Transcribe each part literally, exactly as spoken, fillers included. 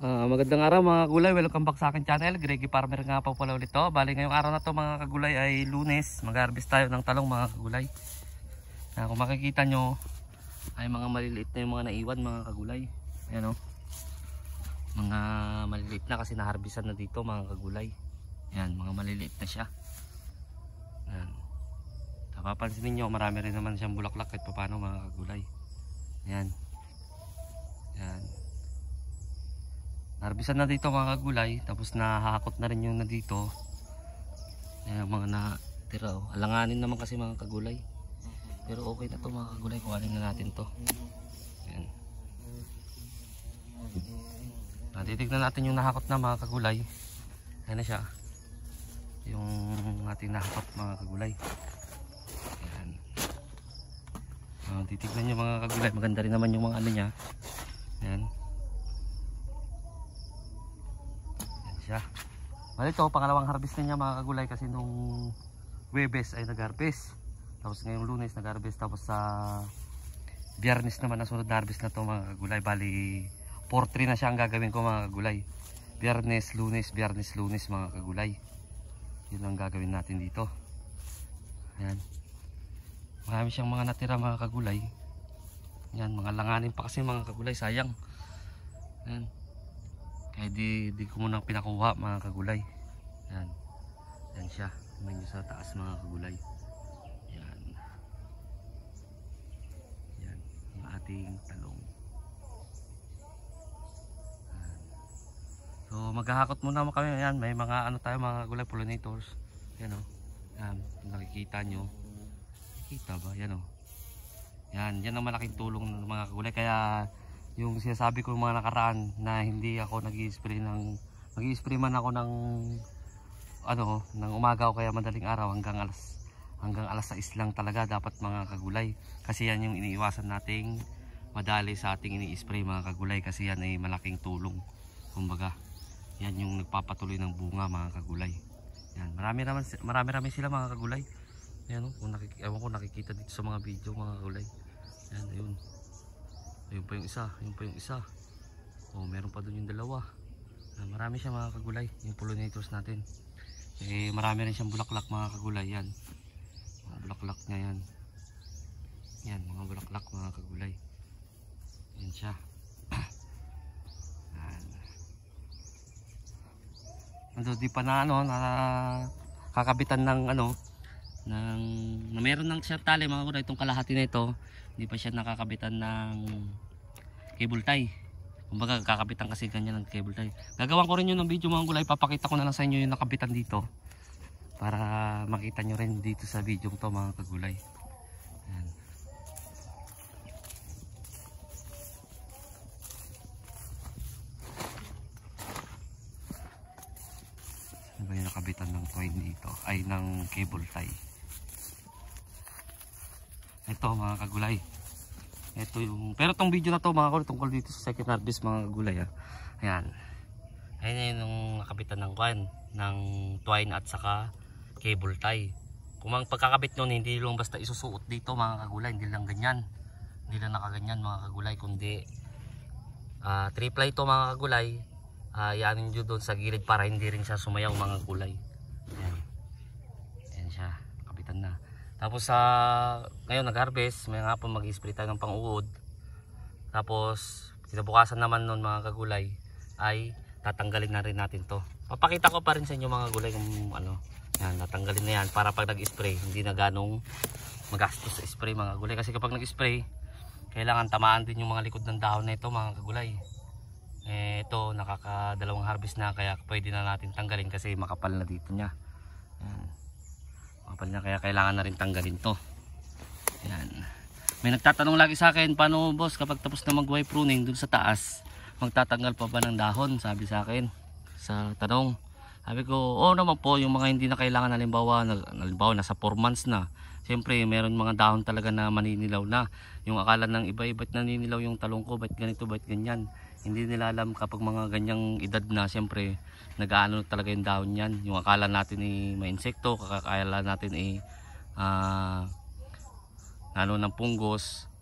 Uh, magandang araw mga kagulay, welcome back sa akin channel. Greggy Farmer nga po pala ulit to. Bali ngayong araw na to mga kagulay ay Lunes. Mag-harvest tayo ng talong mga kagulay. uh, Kung makikita nyo ay mga maliliit na yung mga naiwan mga kagulay. Ayan o, mga maliliit na kasi na-harvestan na dito mga kagulay. Ayan, mga maliliit na siya. Ayan, napapansin ninyo marami rin naman siyang bulaklak kahit paano mga kagulay. Ayan, ayan, harvestan na dito mga kagulay, tapos nahahakot na rin yung na dito. Ayan, mga natira oh. Alanganin naman kasi mga kagulay, pero okay na to mga kagulay, kuhanin na natin to. Ayan, titignan natin yung nahakot na mga kagulay. Ayan na siya, yung ating nahakot mga kagulay. Ayan, uh, titignan nyo mga kagulay, maganda rin naman yung mga ano nya. Ayan, siya. Bali ito, pangalawang harvest na niya mga kagulay, kasi nung Webes ay nag-harvest, tapos ngayong Lunes nag-harvest, tapos sa Biyernes naman ang sunod na harvest na to mga kagulay. Bali four three na siya ang gagawin ko mga kagulay. Biyernes, Lunes, Biyernes, Lunes mga kagulay. Yun ang gagawin natin dito. Ayan, marami siyang mga natira mga kagulay. Ayan, mga langanin pa kasi mga kagulay, sayang. Ayan, kaya di, di ko munang pinakuha mga kagulay. Yan, yan siya, tingnan nyo sa taas mga kagulay. Yan, yan yung ating talong. Yan. So maghahakot muna kami. Yan, may mga ano tayo mga kagulay, pollinators. Yan o, yan, nakikita nyo, nakikita ba? Yan o, yan, yan ang malaking tulong ng mga kagulay. Kaya yung sinasabi ko mga nakaraan na hindi ako nag-i-spray ng nag-i-spray man ako ng ano, ng umaga o kaya madaling araw hanggang alas hanggang alas sais lang talaga dapat mga kagulay, kasi yan yung iniiwasan nating madali sa ating ini-spray mga kagulay, kasi yan ay malaking tulong. Kumbaga yan yung nagpapatuloy ng bunga mga kagulay. Yan, marami naman marami-rami sila mga kagulay. Yan oh, kung nakik ewan ko nakikita dito sa mga video mga kagulay. Yan, ayun. Ayun pa yung isa, ayun pa yung isa. Oh, meron pa dun yung dalawa. Ah, marami siya mga kagulay, yung pollinators natin. Eh, marami rin siyang bulaklak mga kagulay. Yan, mga bulaklak niya yan. Yan, mga bulaklak mga kagulay. Yan siya. Yan. Ando, di pa na ano, na kakabitan ng ano, ng, na meron ng siya tali mga kagulay. Itong kalahati na ito, hindi pa siya nakakabitan ng cable tie. Kumbaga kakabitan kasi ganyan ng cable tie. Gagawan ko rin yun ng video mga kagulay, papakita ko na lang sa inyo yung nakabitan dito para makita nyo rin dito sa video to mga kagulay. Ayan. Ano ba yung nakabitan ng twine dito? Ay, ng cable tie. Ito mga kagulay, ito yung, pero tong video na to mga kagulay tungkol dito sa second harvest mga kagulay ha. Ayan, ayan yung nakabitan ng kwan, ng twine at saka cable tie. Kung ang pagkakabit nun hindi lang basta isusuot dito mga kagulay, hindi lang ganyan, hindi lang nakaganyan mga kagulay, kundi uh, three-ply to mga kagulay. Uh, yanin nyo doon sa gilid para hindi rin siya sumayaw mga kagulay. Ayan, ayan siya, nakabitan na. Tapos sa uh, ngayon nag-harvest, may nga po mag-spray tayo ng pang-uod. Tapos kinabukasan naman nun mga kagulay ay tatanggalin na rin natin to. Papakita ko pa rin sa inyo mga kagulay kung ano, yan, tatanggalin na yan para pag nag-spray hindi na ganong magastos sa spray mga kagulay. Kasi kapag nag-spray kailangan tamaan din yung mga likod ng dahon na ito mga kagulay. Eh, ito nakakadalawang harvest na, kaya pwede na natin tanggalin kasi makapal na dito niya. Yan, makapal niya, kaya kailangan na rin tanggalin to. Yan. May nagtatanong lagi sa akin, paano boss kapag tapos na mag-wire pruning dun sa taas, magtatanggal pa ba ng dahon? Sabi sa akin sa tanong. Sabi ko, oo naman po, yung mga hindi na kailangan, halimbawa, halimbawa nasa four months na, siyempre meron mga dahon talaga na maninilaw na. Yung akala ng iba, iba't naninilaw yung talong ko, ba't ganito, ba't ganyan. Hindi nila alam kapag mga ganyang edad na, siyempre nag-aano talaga yung dahon yan. Yung akala natin ay may insekto, akala natin ay uh, ano ng punggos,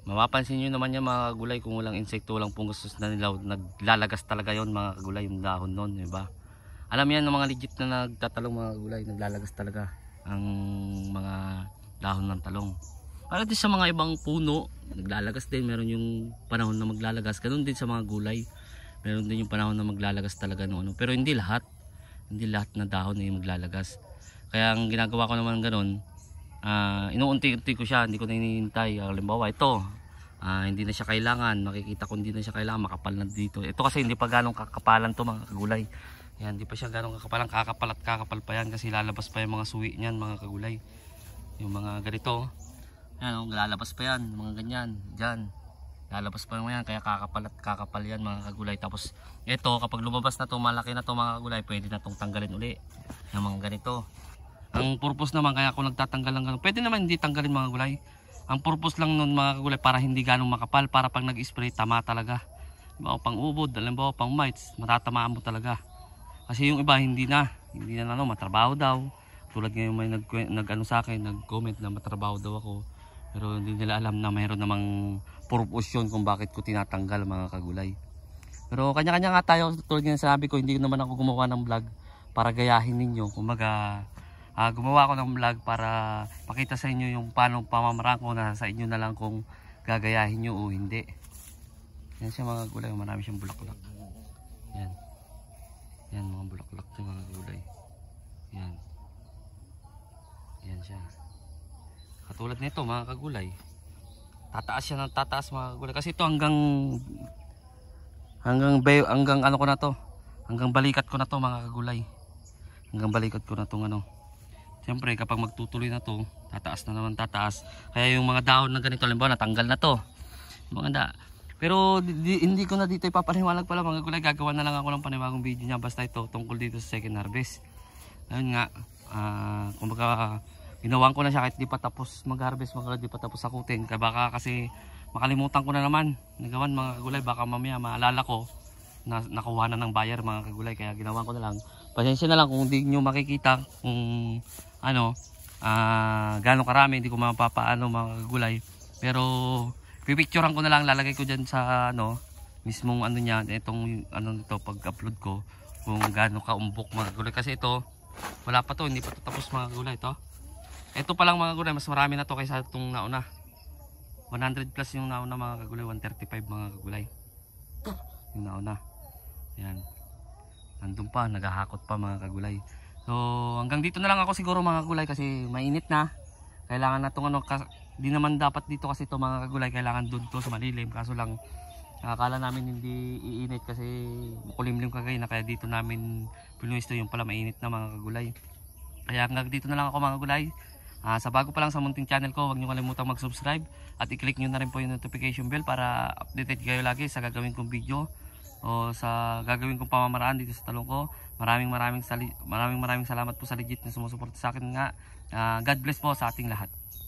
Mapapansin nyo naman yan mga kagulay, kung walang insekto, walang fungus na nilaw, naglalagas talaga yon mga kagulay, yung dahon nun, diba? Alam yan ng mga legit na nagtatalong mga kagulay, naglalagas talaga ang mga dahon ng talong. Para din sa mga ibang puno, naglalagas din, meron yung panahon na maglalagas, ganun din sa mga gulay. Meron din yung panahon na maglalagas talaga no, ano. Pero hindi lahat, hindi lahat na dahon ay maglalagas. Kaya ang ginagawa ko naman ganun, uh, inuunti-unti ko siya, hindi ko na hinihintay. Halimbawa ito, uh, hindi na siya kailangan, makikita ko hindi na siya kailangan, makapal na dito. Ito kasi hindi pa ganong kakapalan to mga kagulay. Yan, hindi pa siya ganong kakapalan, kakapal at kakapal pa yan kasi lalabas pa yung mga suwi niyan mga kagulay. Yung mga ganito, yan, lalabas pa yan, mga ganyan, dyan. Lalabas pa yan, kaya kakapal at kakapal yan mga kagulay. Tapos ito, kapag lumabas na to, malaki na to mga kagulay, pwede na tong tanggalin uli. Yung mga ganito. Ang purpose naman, kaya ako nagtatanggal ng ganun, pwede naman hindi tanggalin mga kagulay. Ang purpose lang nun mga kagulay, para hindi ganong makapal, para pag nag-spray, tama talaga. Diba, pang ubod, alam pang mites, matatamaan mo talaga. Kasi yung iba hindi na, hindi na ano, matrabaho daw. Tulad ngayon may nag, nag ano sa akin, nag-comment na matrabaho daw ako. Pero hindi nila alam na mayroon namang purpose yun kung bakit ko tinatanggal mga kagulay. Pero kanya-kanya nga tayo, tulad nga sabi ko, hindi naman ako gumawa ng vlog para gayahin ninyo. Kumaga, uh, gumawa ako ng vlog para pakita sa inyo yung paano pamamaraan ko, na sa inyo na lang kung gagayahin nyo o hindi. Yan siya mga kagulay, marami siyang bulaklak. Yan. Yan mga bulaklak ng mga kagulay. Yan. Yan siya. Katulad nito mga kagulay, tataas siya ng tataas mga kagulay, kasi ito hanggang hanggang hanggang ano ko na to, hanggang balikat ko na to mga kagulay, hanggang balikat ko na tong ano. Siyempre kapag magtutuloy na to, tataas na naman tataas, kaya yung mga dahon na ganito halimbawa natanggal na to, maganda. Pero di, di, hindi ko na dito ipapaliwanag pala mga kagulay, gagawa na lang ako ng panibagong video niya basta ito tungkol dito sa second harvest. Ayun nga, uh, kumbaga ginawan ko na siya kahit di pa tapos mag-harvest, mga di pa tapos sakutin. Kaya baka kasi makalimutan ko na naman nagawan mga kagulay, baka mamaya maalala ko na nakuha na ng buyer mga kagulay. Kaya ginawan ko na lang. Pasensya na lang kung hindi nyo makikita kung ano, uh, gano'ng karami, hindi ko mapapaano mga kagulay. Pero pipicturean ko na lang, lalagay ko dyan sa ano, mismong ano niya, itong ano nito pag-upload ko, kung gano'ng kaumbok mga kagulay. Kasi ito, wala pa to, hindi pa to tapos mga kagulay ito. Ito pa lang mga kagulay, mas marami na to kaysa itong nauna. one hundred plus yung nauna mga kagulay, one thirty-five mga kagulay. Yung nauna. Yan. Nandun pa, naghahakot pa mga kagulay. So hanggang dito na lang ako siguro mga kagulay kasi mainit na. Kailangan na itong ano, di naman dapat dito kasi ito mga kagulay, kailangan dun to sa malilim. Kaso lang, akala namin hindi iinit kasi makulimlim kagay na, kaya dito namin pinuwisto, yung pala mainit na mga kagulay. Kaya hanggang dito na lang ako mga kagulay. Uh, sa bago pa lang sa munting channel ko, huwag nyo kalimutang mag-subscribe at i-click nyo na rin po yung notification bell para updated kayo lagi sa gagawin kong video o sa gagawin kong pamamaraan dito sa talong ko. Maraming maraming, maraming maraming salamat po sa legit na sumusuporta sa akin nga. Uh, God bless po sa ating lahat.